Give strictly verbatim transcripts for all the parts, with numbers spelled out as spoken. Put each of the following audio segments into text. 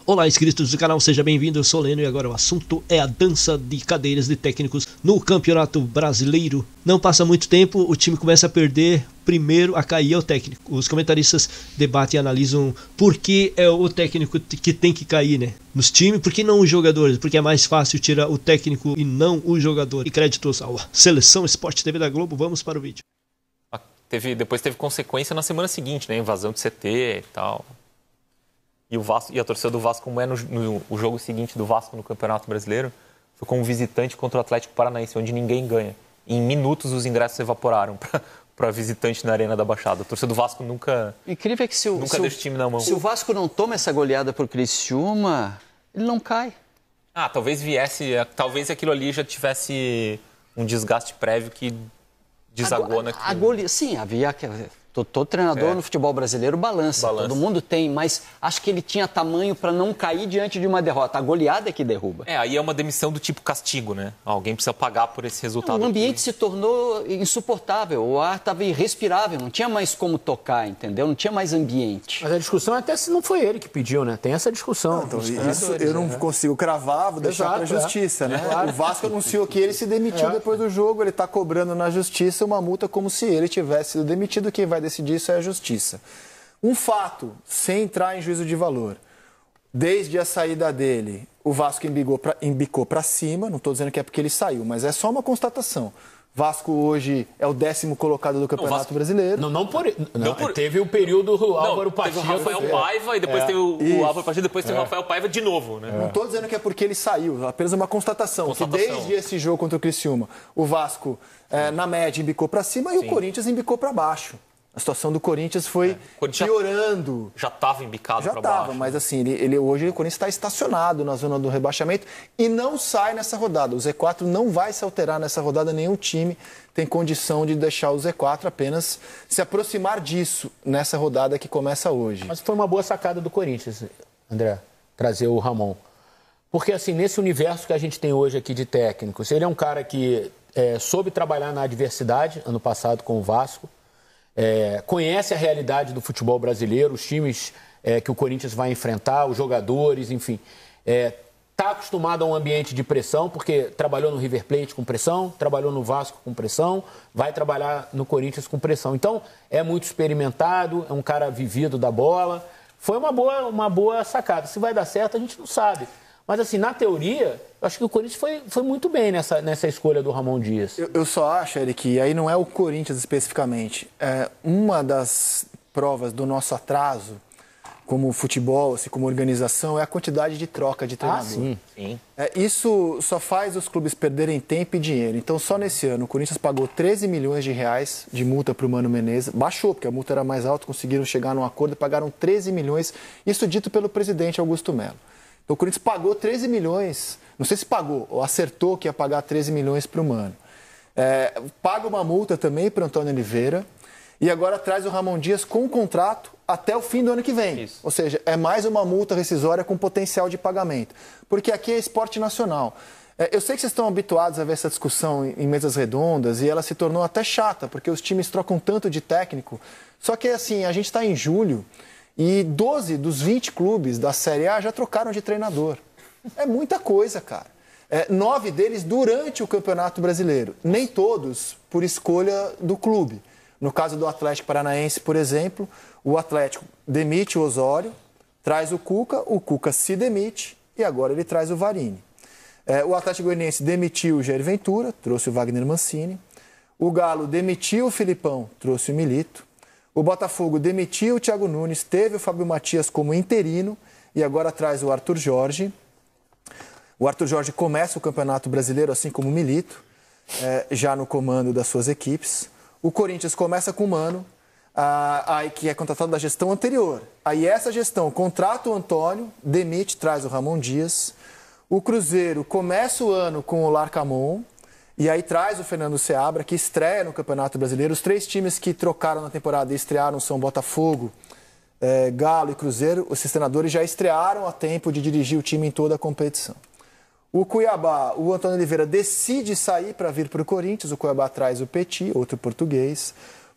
Olá, inscritos do canal, seja bem-vindo, eu sou o Leno e agora o assunto é a dança de cadeiras de técnicos no Campeonato Brasileiro. Não passa muito tempo, o time começa a perder, primeiro a cair é o técnico. Os comentaristas debatem e analisam por que é o técnico que tem que cair, né? Nos times, por que não os jogadores? Porque é mais fácil tirar o técnico e não o jogador. E créditos ao Seleção Esporte T V da Globo, vamos para o vídeo. Teve, depois teve consequência na semana seguinte, né? Invasão de C T e tal. E, o Vasco, e a torcida do Vasco, como é no, no o jogo seguinte do Vasco no Campeonato Brasileiro, foi como visitante contra o Atlético Paranaense, onde ninguém ganha. E em minutos os ingressos evaporaram para visitante na Arena da Baixada. A torcida do Vasco nunca, Incrível é que se o, nunca se deixa o time na mão. Se o Vasco não toma essa goleada por Criciúma, ele não cai. Ah, talvez viesse, talvez aquilo ali já tivesse um desgaste prévio que desagou a, naquilo. A gole... Sim, havia... Todo, todo treinador é. no futebol brasileiro balança, balança, todo mundo tem, mas acho que ele tinha tamanho para não cair diante de uma derrota. A goleada é que derruba. É, aí é uma demissão do tipo castigo, né? Alguém precisa pagar por esse resultado. O ambiente se tornou insuportável, o ar estava irrespirável, não tinha mais como tocar, entendeu? Não tinha mais ambiente. Mas a discussão é até se não foi ele que pediu, né? Tem essa discussão. Não, então, isso eu não né? consigo cravar, vou deixar para a justiça, é. né? Claro. O Vasco anunciou que ele se demitiu é. depois do jogo, ele está cobrando na justiça uma multa como se ele tivesse sido demitido, quem vai decidir isso é a justiça. Justiça. Um fato, sem entrar em juízo de valor, desde a saída dele, o Vasco embicou para cima, não estou dizendo que é porque ele saiu, mas é só uma constatação. Vasco hoje é o décimo colocado do Campeonato Vasco... Brasileiro. Não, não por... Não, não por... Teve o período do Álvaro Pacheco. Teve o Rafael Paiva e depois é. teve o, o Álvaro Pacheco, depois teve é. o Rafael Paiva de novo. Né? É. Não estou dizendo que é porque ele saiu, apenas uma constatação, constatação. que desde esse jogo contra o Criciúma, o Vasco, é, na média, embicou para cima e Sim. o Corinthians embicou para baixo. A situação do Corinthians foi é. Corinthians piorando. Já estava embicado para baixo. Já estava, mas assim, ele, ele, hoje o Corinthians está estacionado na zona do rebaixamento e não sai nessa rodada. O Z quatro não vai se alterar nessa rodada, nenhum time tem condição de deixar o Z quatro, apenas se aproximar disso nessa rodada que começa hoje. Mas foi uma boa sacada do Corinthians, André, trazer o Ramon. Porque assim, nesse universo que a gente tem hoje aqui de técnicos, ele é um cara que é, soube trabalhar na adversidade, ano passado com o Vasco, É, conhece a realidade do futebol brasileiro, os times é, que o Corinthians vai enfrentar, os jogadores, enfim. Está é, acostumado a um ambiente de pressão, porque trabalhou no River Plate com pressão, trabalhou no Vasco com pressão, vai trabalhar no Corinthians com pressão. Então, é muito experimentado, é um cara vivido da bola. Foi uma boa, uma boa sacada. Se vai dar certo, a gente não sabe. Mas, assim, na teoria, eu acho que o Corinthians foi, foi muito bem nessa, nessa escolha do Ramon Dias. Eu, eu só acho, Eric, e aí não é o Corinthians especificamente. É, uma das provas do nosso atraso, como futebol, assim, como organização, é a quantidade de troca de treinador. Ah, sim, sim. É, isso só faz os clubes perderem tempo e dinheiro. Então, só nesse ano, o Corinthians pagou treze milhões de reais de multa para o Mano Menezes. Baixou, porque a multa era mais alta, conseguiram chegar num acordo e pagaram treze milhões. Isso dito pelo presidente Augusto Melo. Então, o Corinthians pagou treze milhões, não sei se pagou, ou acertou que ia pagar treze milhões para o Mano. É, paga uma multa também para o Antônio Oliveira e agora traz o Ramon Dias com um contrato até o fim do ano que vem. Isso. Ou seja, é mais uma multa rescisória com potencial de pagamento. Porque aqui é esporte nacional. É, eu sei que vocês estão habituados a ver essa discussão em, em mesas redondas e ela se tornou até chata, porque os times trocam tanto de técnico. Só que, assim, a gente está em julho... E doze dos vinte clubes da Série A já trocaram de treinador. É muita coisa, cara. É, nove deles durante o Campeonato Brasileiro. Nem todos por escolha do clube. No caso do Atlético Paranaense, por exemplo, o Atlético demite o Osório, traz o Cuca, o Cuca se demite e agora ele traz o Varini. É, o Atlético Goianiense demitiu o Jair Ventura, trouxe o Wagner Mancini. O Galo demitiu o Filipão, trouxe o Milito. O Botafogo demitiu o Thiago Nunes, teve o Fábio Matias como interino e agora traz o Arthur Jorge. O Arthur Jorge começa o Campeonato Brasileiro, assim como o Milito, é, já no comando das suas equipes. O Corinthians começa com o Mano, a, a, que é contratado da gestão anterior. Aí essa gestão contrata o Antônio, demite, traz o Ramon Dias. O Cruzeiro começa o ano com o Larcamon. E aí traz o Fernando Seabra, que estreia no Campeonato Brasileiro. Os três times que trocaram na temporada e estrearam são Botafogo, é, Galo e Cruzeiro. Os treinadores já estrearam a tempo de dirigir o time em toda a competição. O Cuiabá, o Antônio Oliveira decide sair para vir para o Corinthians. O Cuiabá traz o Petit, outro português.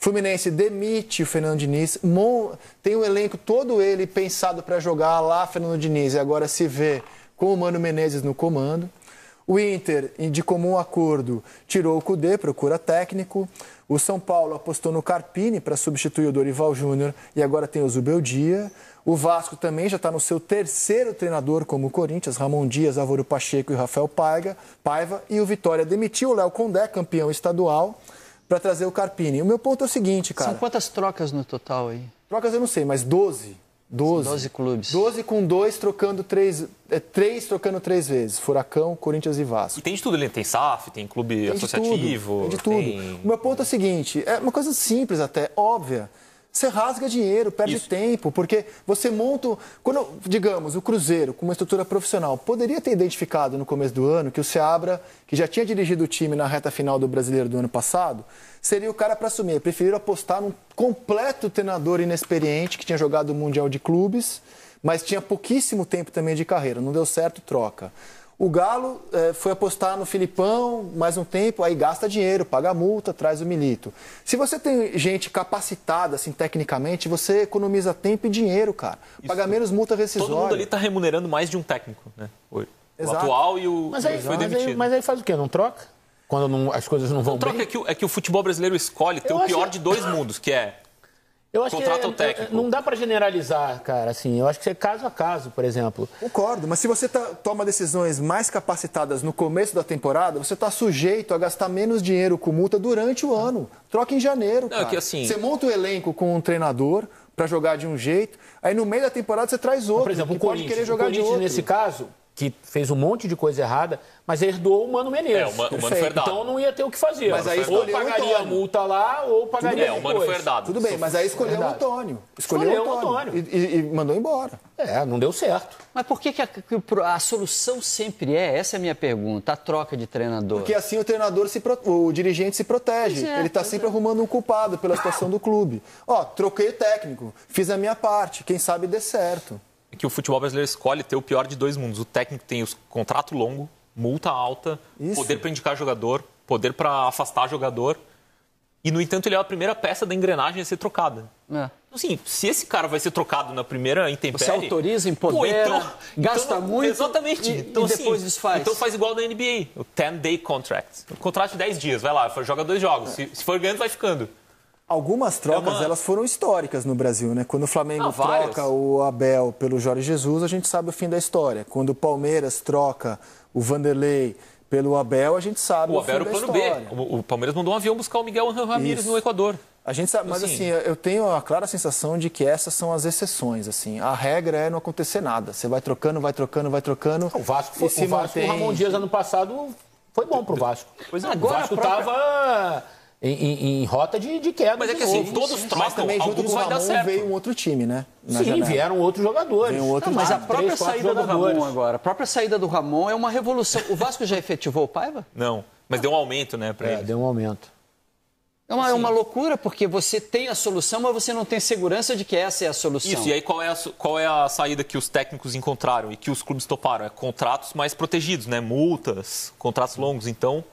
Fluminense demite o Fernando Diniz, tem o elenco todo ele pensado para jogar lá, Fernando Diniz, e agora se vê com o Mano Menezes no comando. O Inter, de comum acordo, tirou o Cudê, procura técnico. O São Paulo apostou no Carpini para substituir o Dorival Júnior e agora tem o Zubeldia. O Vasco também já está no seu terceiro treinador como o Corinthians, Ramon Dias, Álvaro Pacheco e Rafael Paiva. Paiva. E o Vitória demitiu o Léo Condé, campeão estadual, para trazer o Carpini. O meu ponto é o seguinte, cara... São quantas trocas no total aí? Trocas eu não sei, mas doze. doze. doze clubes. doze com dois trocando três... É, três trocando três vezes. Furacão, Corinthians e Vasco. E tem de tudo ali. Tem S A F, tem clube tem associativo. De tudo, tem de tudo. Tem... O meu ponto é o seguinte, é uma coisa simples até, óbvia. Você rasga dinheiro, perde Isso. tempo, porque você monta... Quando, digamos, o Cruzeiro, com uma estrutura profissional, poderia ter identificado no começo do ano que o Seabra, que já tinha dirigido o time na reta final do Brasileiro do ano passado, seria o cara para assumir. Preferiram apostar num completo treinador inexperiente, que tinha jogado o Mundial de Clubes, mas tinha pouquíssimo tempo também de carreira. Não deu certo, troca. O Galo eh, foi apostar no Filipão mais um tempo, aí gasta dinheiro, paga multa, traz o Milito. Se você tem gente capacitada, assim, tecnicamente, você economiza tempo e dinheiro, cara. Paga menos multa rescisória. Todo mundo ali está remunerando mais de um técnico, né? O, o atual e o mas aí, que foi mas demitido. Aí, mas aí faz o quê? Não troca? Quando não, as coisas não vão não troca bem? É que, é que o futebol brasileiro escolhe ter Eu o pior acho... de dois mundos, que é... Eu acho Contrata que é, o técnico. Não dá para generalizar, cara, assim. Eu acho que é caso a caso, por exemplo. Concordo, mas se você tá, toma decisões mais capacitadas no começo da temporada, você está sujeito a gastar menos dinheiro com multa durante o ano. Troca em janeiro, não, cara. É que assim... Você monta o elenco com um treinador para jogar de um jeito, aí no meio da temporada você traz outro, por exemplo, que o pode Corinthians, querer jogar o Corinthians, de outro. nesse caso, que fez um monte de coisa errada, mas herdou o Mano Menezes. É, o Mano, o Mano foi herdado. Então não ia ter o que fazer. Mas aí ou pagaria a multa lá, ou pagaria é, o Mano foi herdado. Tudo bem, mas aí escolheu o Antônio. Escolheu, Escolheu o Antônio. Antônio. E, e, e mandou embora. É, não deu certo. Mas por que, que, a, que a solução sempre é, essa é a minha pergunta, a troca de treinador? Porque assim o treinador, se pro... o dirigente se protege. É, Ele está sempre é. arrumando um culpado pela situação do clube. Ó, troquei o técnico, fiz a minha parte, quem sabe dê certo. É que o futebol brasileiro escolhe ter o pior de dois mundos. O técnico tem o contrato longo, multa alta, Isso. poder para indicar jogador, poder para afastar jogador. E, no entanto, ele é a primeira peça da engrenagem a ser trocada. É. Assim, se esse cara vai ser trocado na primeira intempérie... Você autoriza, empodera, pô, então, gasta então, muito exatamente. E, então, e depois assim, desfaz. Então faz igual da N B A, o ten-day contract. O contrato de dez dias, vai lá, joga dois jogos. É. Se, se for ganhando, vai ficando. Algumas trocas, é uma... elas foram históricas no Brasil, né? Quando o Flamengo Não, troca o Abel pelo Jorge Jesus, a gente sabe o fim da história. Quando o Palmeiras troca o Vanderlei pelo Abel, a gente sabe o, o Abel fim da era o plano história. B. O, o Palmeiras mandou um avião buscar o Miguel Ramírez Isso. no Equador. A gente sabe, mas assim, assim, eu tenho a clara sensação de que essas são as exceções, assim. A regra é não acontecer nada. Você vai trocando, vai trocando, vai trocando. O Vasco, foi, o Vasco mantém... o Ramon Dias ano passado foi bom pro Vasco. Pois é, agora o Vasco própria... tava em, em, em rota de, de queda. Mas é que assim, todos trocam, mas também junto com o Ramon veio um outro time, né? Sim, janela. Vieram outros jogadores. Um outro não, mas a própria três, saída do Ramon agora, a própria saída do Ramon é uma revolução. O Vasco já efetivou o Paiva? Não, mas deu um aumento, né, para é, ele. Deu um aumento. É uma, é uma loucura, porque você tem a solução, mas você não tem segurança de que essa é a solução. Isso, e aí qual é a, qual é a saída que os técnicos encontraram e que os clubes toparam? É contratos mais protegidos, né? Multas, contratos longos. Então,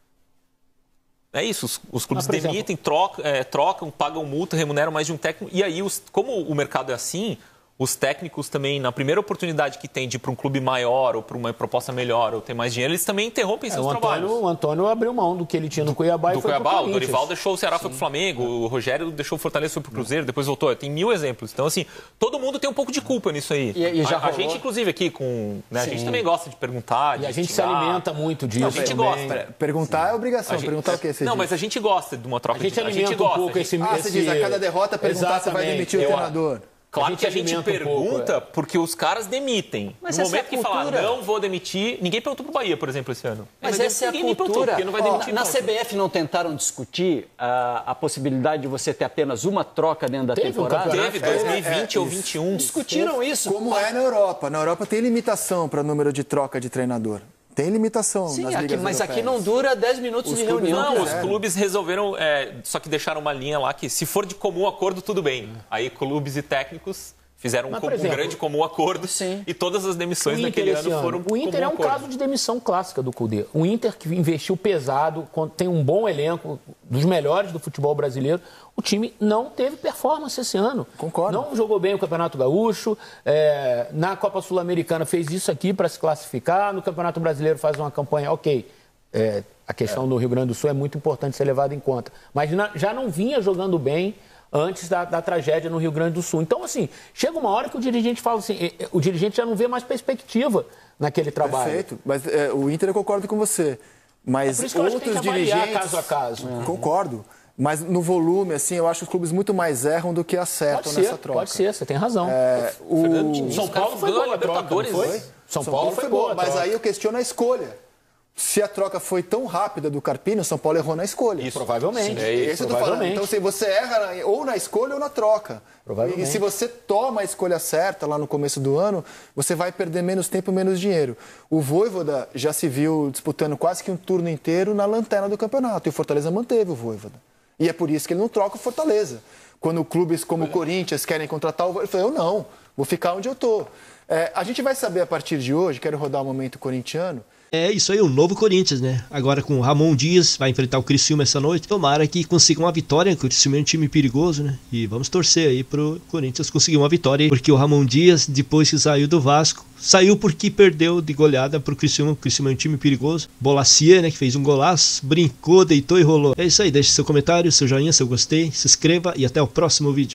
é isso. Os, os clubes ah, demitem, trocam, é, trocam, pagam multa, remuneram mais de um técnico. E aí, os, como o mercado é assim... Os técnicos também, na primeira oportunidade que tem de ir para um clube maior ou para uma proposta melhor ou ter mais dinheiro, eles também interrompem seus é, o Antônio, trabalhos. O Antônio abriu mão do que ele tinha no Cuiabá do e foi Cuiabá, pro o Dorival deixou o Ceará, Sim. foi pro Flamengo, o Rogério deixou o Fortaleza, foi pro Cruzeiro, depois voltou. Tem mil exemplos. Então, assim, todo mundo tem um pouco de culpa nisso aí. E, e já a, a gente, inclusive, aqui com... Né, a gente também gosta de perguntar, de E a gente instigar. se alimenta muito disso. Não, a gente também. gosta. Perguntar é obrigação. Gente, perguntar o quê? Você não, diz? mas a gente gosta de uma troca a gente de... alimenta a gente um gosta, pouco gente... esse... Ah, você diz, a cada derrota perguntar se vai demitir o treinador. Claro que a gente pergunta um pouco, é. porque os caras demitem. Mas no essa momento é que cultura. falar não vou demitir, ninguém perguntou pro Bahia, por exemplo, esse ano. Mas ninguém, essa é a ninguém cultura. Perguntou, não vai Ó, demitir, na não. C B F não tentaram discutir a, a possibilidade de você ter apenas uma troca dentro da Teve temporada? Um Teve, dois mil e vinte É, é, ou isso. vinte e um. Discutiram isso. Como é na Europa. Na Europa tem limitação para número de troca de treinador. Tem limitação Sim, nas aqui, ligas mas europeias. aqui não dura dez minutos Os de clubes reunião. Não, Não os quiseram. clubes resolveram, é, só que deixaram uma linha lá que se for de comum acordo, tudo bem. Aí clubes e técnicos fizeram Mas, um, exemplo, um grande comum acordo sim. e todas as demissões Inter daquele ano, ano foram O Inter é um acordo. caso de demissão clássica do Cudê. O Inter que investiu pesado, tem um bom elenco, dos melhores do futebol brasileiro, o time não teve performance esse ano. Concordo. Não jogou bem o Campeonato Gaúcho, é, na Copa Sul-Americana fez isso aqui para se classificar, no Campeonato Brasileiro faz uma campanha, ok. É, a questão é. do Rio Grande do Sul é muito importante ser levada em conta. Mas na, já não vinha jogando bem antes da, da tragédia no Rio Grande do Sul. Então, assim, chega uma hora que o dirigente fala assim, o dirigente já não vê mais perspectiva naquele trabalho. Perfeito, mas é, o Inter eu concordo com você. Mas é por isso que eu acho que tem que dirigentes... caso a caso. É. Concordo. Mas no volume, assim, eu acho que os clubes muito mais erram do que acertam pode nessa ser, troca. Pode ser, você tem razão. É, o... Fernando, São Paulo foi boa a troca, não foi? São, São Paulo, Paulo foi foi boa, boa, mas troca. aí eu questiono a escolha. Se a troca foi tão rápida do Carpini, o São Paulo errou na escolha. Isso, provavelmente. É isso que eu tô falando. Então, se você erra ou na escolha ou na troca. Provavelmente. E se você toma a escolha certa lá no começo do ano, você vai perder menos tempo e menos dinheiro. O Vojvoda já se viu disputando quase que um turno inteiro na lanterna do campeonato. E o Fortaleza manteve o Vojvoda. E é por isso que ele não troca o Fortaleza. Quando clubes como o Corinthians querem contratar o Vojvoda, ele falou, eu não, vou ficar onde eu tô. É, a gente vai saber a partir de hoje, quero rodar o momento corintiano. É isso aí, o novo Corinthians, né? Agora com o Ramon Dias, vai enfrentar o Criciúma essa noite. Tomara que consiga uma vitória, porque o Criciúma é um time perigoso, né? E vamos torcer aí pro Corinthians conseguir uma vitória, porque o Ramon Dias, depois que saiu do Vasco, saiu porque perdeu de goleada pro Criciúma. O Criciúma é um time perigoso. Bolacia, né? Que fez um golaço, brincou, deitou e rolou. É isso aí, deixe seu comentário, seu joinha, seu gostei, se inscreva e até o próximo vídeo.